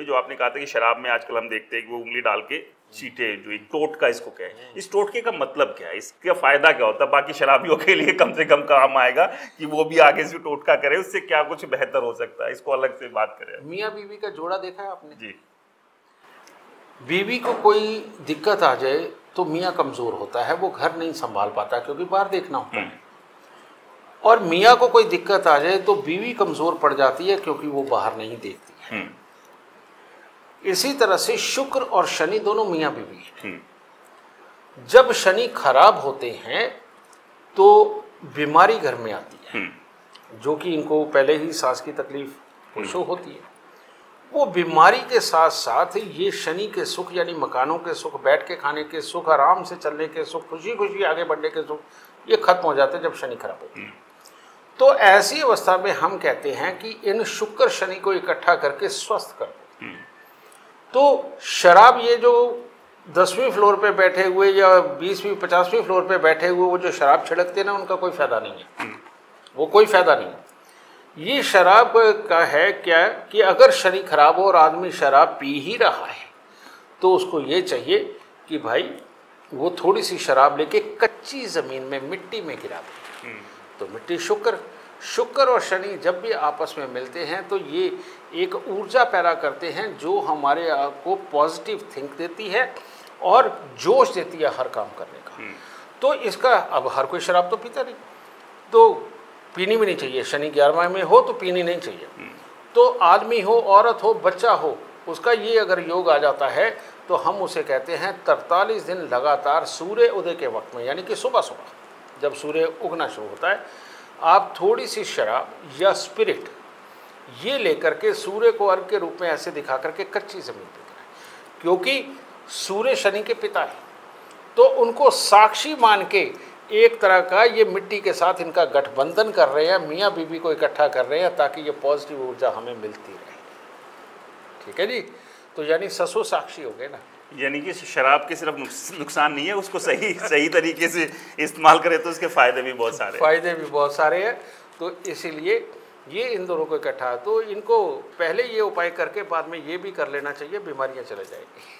भी जो आपने कहा था कि शराब में आजकल हम देखते हैं कि वो उंगली डाल के चीटे, जो एक टोटका इसको क्या है, इस टोटके का मतलब क्या है, इसका फायदा क्या होता है? बाकी शराबियों के लिए कम से कम काम आएगा कि वो भी आगे से टोटका करे, उससे क्या कुछ बेहतर हो सकता है, इसको अलग से बात करें। मियाँ बीवी का जोड़ा देखा है आपने? जी। बीवी को कोई दिक्कत आ जाए तो मियाँ कमज़ोर होता है, वो घर नहीं संभाल पाता क्योंकि बाहर देखना होता है। और मियाँ को कोई दिक्कत आ जाए तो बीवी कमज़ोर पड़ जाती है क्योंकि वो बाहर नहीं देखती है। इसी तरह से शुक्र और शनि दोनों मियाँ बीवी हैं। जब शनि खराब होते हैं तो बीमारी घर में आती है, जो कि इनको पहले ही सांस की तकलीफ पुरुषों होती है। वो बीमारी के साथ साथ ये शनि के सुख यानी मकानों के सुख, बैठ के खाने के सुख, आराम से चलने के सुख, खुशी खुशी आगे बढ़ने के सुख, ये खत्म हो जाते हैं जब शनि खराब होता है। तो ऐसी अवस्था में हम कहते हैं कि इन शुक्र शनि को इकट्ठा करके स्वस्थ कर दो। तो शराब, ये जो 10वीं फ्लोर पे बैठे हुए या 20वीं 50वीं फ्लोर पे बैठे हुए वो जो शराब छिड़कते हैं ना, उनका कोई फायदा नहीं है, वो कोई फायदा नहीं है। ये शराब का है क्या कि अगर शनि खराब हो और आदमी शराब पी ही रहा है तो उसको ये चाहिए कि भाई वो थोड़ी सी शराब लेके कच्ची ज़मीन में मिट्टी में गिरा दे। तो मिट्टी शुक्र और शनि जब भी आपस में मिलते हैं तो ये एक ऊर्जा पैदा करते हैं जो हमारे आप को पॉजिटिव थिंक देती है और जोश देती है हर काम करने का। तो इसका अब हर कोई शराब तो पीता नहीं, तो पीनी भी नहीं चाहिए। शनि 11वां में हो तो पीनी नहीं चाहिए। तो आदमी हो, औरत हो, बच्चा हो, उसका ये अगर योग आ जाता है तो हम उसे कहते हैं 43 दिन लगातार सूर्य उदय के वक्त में, यानी कि सुबह सुबह जब सूर्य उगना शुरू होता है, आप थोड़ी सी शराब या स्पिरिट ये लेकर के सूर्य को अर्घ के रूप में ऐसे दिखा करके कच्ची ज़मीन पर गिराएं। क्योंकि सूर्य शनि के पिता है, तो उनको साक्षी मान के एक तरह का ये मिट्टी के साथ इनका गठबंधन कर रहे हैं, मियाँ बीवी को इकट्ठा कर रहे हैं ताकि ये पॉजिटिव ऊर्जा हमें मिलती रहे। ठीक है जी। तो यानी ससुर साक्षी हो गए ना। यानी कि शराब के सिर्फ नुकसान नहीं है, उसको सही तरीके से इस्तेमाल करें तो उसके फ़ायदे भी बहुत सारे हैं। तो इसीलिए ये इन दोनों को इकट्ठा, तो इनको पहले ये उपाय करके बाद में ये भी कर लेना चाहिए, बीमारियाँ चले जाएगी।